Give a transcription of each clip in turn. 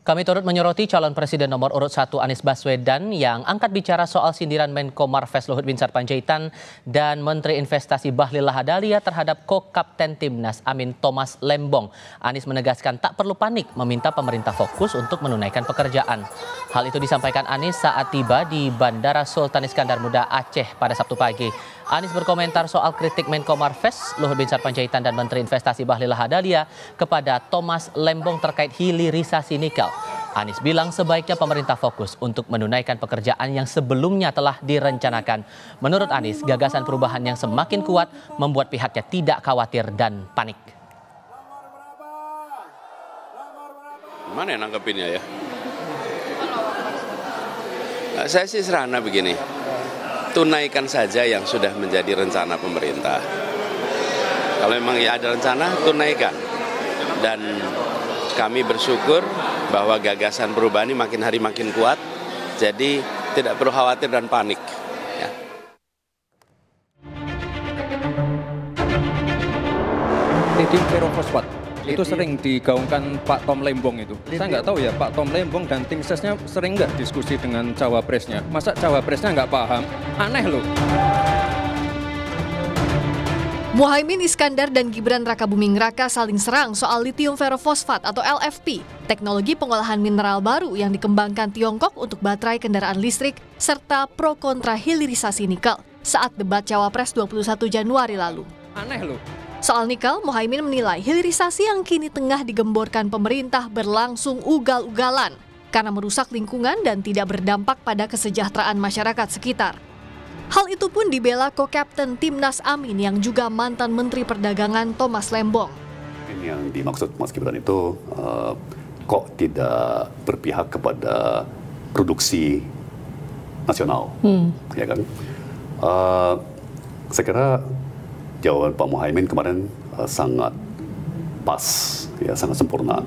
Kami turut menyoroti calon presiden nomor urut 1 Anies Baswedan yang angkat bicara soal sindiran Menko Marves Luhut Binsar Panjaitan dan Menteri Investasi Bahlil Lahadalia terhadap ko-kapten Timnas Amin Thomas Lembong. Anies menegaskan tak perlu panik, meminta pemerintah fokus untuk menunaikan pekerjaan. Hal itu disampaikan Anies saat tiba di Bandara Sultan Iskandar Muda Aceh pada Sabtu pagi. Anies berkomentar soal kritik Menko Marves Luhut Binsar Panjaitan dan Menteri Investasi Bahlil Lahadalia kepada Thomas Lembong terkait hilirisasi nikel. Anies bilang sebaiknya pemerintah fokus untuk menunaikan pekerjaan yang sebelumnya telah direncanakan. Menurut Anies, gagasan perubahan yang semakin kuat membuat pihaknya tidak khawatir dan panik. Mana yang nanggepinnya ya? Saya sih serana begini, tunaikan saja yang sudah menjadi rencana pemerintah. Kalau memang ya ada rencana, tunaikan. Dan kami bersyukur bahwa gagasan perubahan ini makin hari makin kuat, jadi tidak perlu khawatir dan panik. Ya. Lithium ferrofosfat itu sering digaungkan Pak Tom Lembong itu. Saya nggak tahu ya Pak Tom Lembong dan tim sesnya sering nggak diskusi dengan cawapresnya. Masa cawapresnya nggak paham? Aneh loh. Muhaimin Iskandar dan Gibran Rakabuming Raka saling serang soal lithium ferrofosfat atau LFP, teknologi pengolahan mineral baru yang dikembangkan Tiongkok untuk baterai kendaraan listrik, serta pro kontra hilirisasi nikel saat debat Cawapres 21 Januari lalu. Aneh loh. Soal nikel, Muhaimin menilai hilirisasi yang kini tengah digemborkan pemerintah berlangsung ugal-ugalan karena merusak lingkungan dan tidak berdampak pada kesejahteraan masyarakat sekitar. Hal itu pun dibela ko-kapten Timnas Amin yang juga mantan Menteri Perdagangan Thomas Lembong. Yang dimaksud Mas Gibran itu kok tidak berpihak kepada produksi nasional, ya kan? Saya kira jawaban Pak Muhaimin kemarin sangat pas, ya sangat sempurna.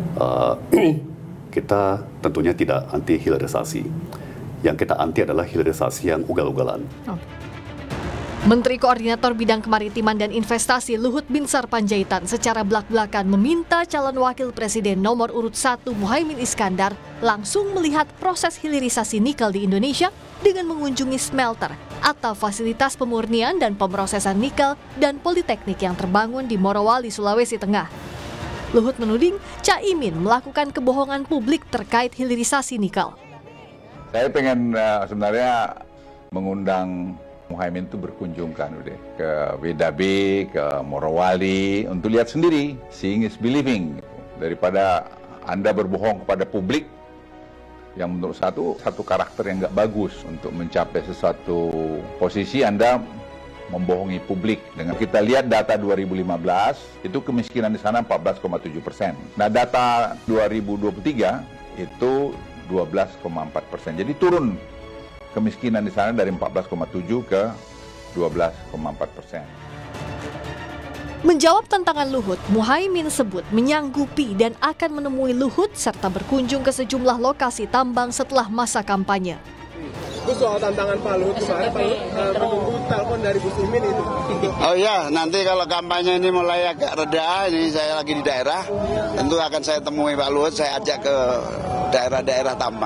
Kita tentunya tidak anti hilirisasi. Yang kita anti adalah hilirisasi yang ugal-ugalan. Menteri Koordinator Bidang Kemaritiman dan Investasi Luhut Binsar Panjaitan secara belak-belakan meminta calon wakil presiden nomor urut 1 Muhaimin Iskandar langsung melihat proses hilirisasi nikel di Indonesia dengan mengunjungi smelter atau fasilitas pemurnian dan pemrosesan nikel dan politeknik yang terbangun di Morowali, Sulawesi Tengah. Luhut menuding Caimin melakukan kebohongan publik terkait hilirisasi nikel. Saya pengen sebenarnya mengundang Muhaimin itu berkunjung kan udah ke WDB, ke Morowali untuk lihat sendiri, seeing is believing. Daripada Anda berbohong kepada publik yang menurut satu karakter yang nggak bagus untuk mencapai sesuatu posisi Anda membohongi publik. Dengan kita lihat data 2015 itu kemiskinan di sana 14,7%. Nah data 2023 itu 12,4%. Jadi turun kemiskinan di sana dari 14,7 ke 12,4%. Menjawab tantangan Luhut, Muhaimin sebut menyanggupi dan akan menemui Luhut serta berkunjung ke sejumlah lokasi tambang setelah masa kampanye. Itu soal tantangan Pak Luhut kemarin, Pak Luhut menunggu telepon dari Gus Imin itu. Oh iya, nanti kalau kampanye ini mulai agak reda, ini saya lagi di daerah, tentu akan saya temui Pak Luhut, saya ajak ke daerah-daerah tambang.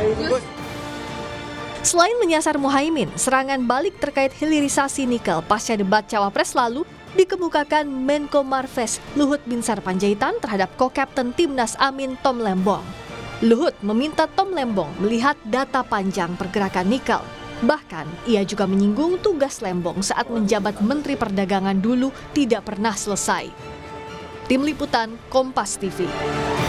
Selain menyasar Muhaimin, serangan balik terkait hilirisasi nikel pasca debat Cawapres lalu dikemukakan Menko Marves Luhut Binsar Panjaitan terhadap ko-kapten Timnas Amin Tom Lembong. Luhut meminta Tom Lembong melihat data panjang pergerakan nikel. Bahkan, ia juga menyinggung tugas Lembong saat menjabat Menteri Perdagangan dulu tidak pernah selesai. Tim Liputan, Kompas TV.